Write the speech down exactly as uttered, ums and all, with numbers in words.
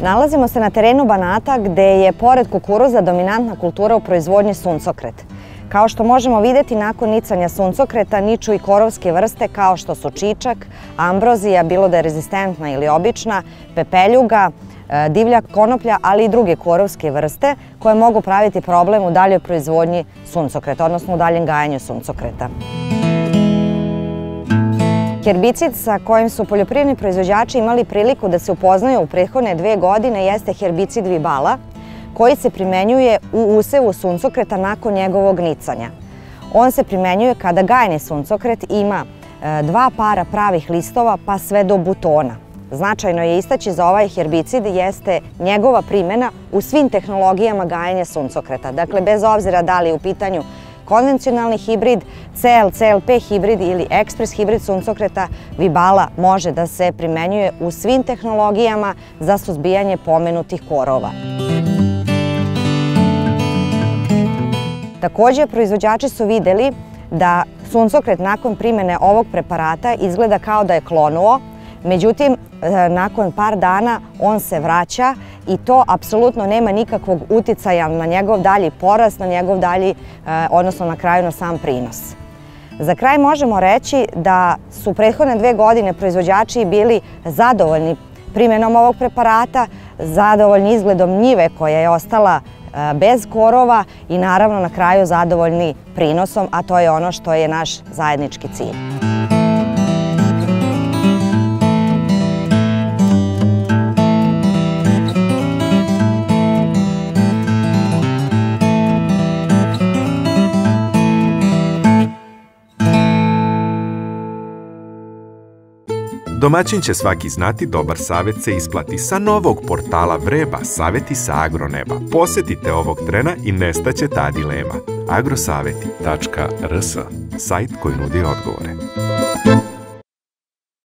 Nalazimo se na terenu Banata gde je pored kukuruza dominantna kultura u proizvodnji suncokret. Kao što možemo videti, nakon nicanja suncokreta niču i korovske vrste kao što su čičak, ambrozija, bilo da je rezistentna ili obična, pepeljuga, divlja konoplja, ali i druge korovske vrste koje mogu praviti problem u daljoj proizvodnji suncokreta, odnosno u daljem gajanju suncokreta. Herbicid sa kojim su poljoprivredni proizvođači imali priliku da se upoznaju u prethodne dve godine jeste herbicid Vibala, koji se primenjuje u usevu suncokreta nakon njegovog nicanja. On se primenjuje kada gajeni suncokret ima dva para pravih listova pa sve do butona. Značajno je istaći za ovaj herbicid jeste njegova primjena u svim tehnologijama gajanja suncokreta. Dakle, bez obzira da li je u pitanju konvencionalni hibrid, C L, C L P hibrid ili ekspres hibrid suncokreta, Vibala može da se primenjuje u svim tehnologijama za suzbijanje pomenutih korova. Također, proizvođači su videli da suncokret nakon primjene ovog preparata izgleda kao da je klonuo, međutim, nakon par dana on se vraća i to apsolutno nema nikakvog uticaja na njegov dalji porast, na njegov dalji, odnosno na kraju na sam prinos. Za kraj možemo reći da su prethodne dve godine proizvođači bili zadovoljni primjenom ovog preparata, zadovoljni izgledom njive koja je ostala bez korova i naravno na kraju zadovoljni prinosom, a to je ono što je naš zajednički cilj. Domaćin će svaki znati, dobar savjet se isplati. Sa novog portala Vreba, savjeti sa agroneba. Posjetite ovog trena i nestaće ta dilema. agrosaveti tačka r s, sajt koji nudi odgovore.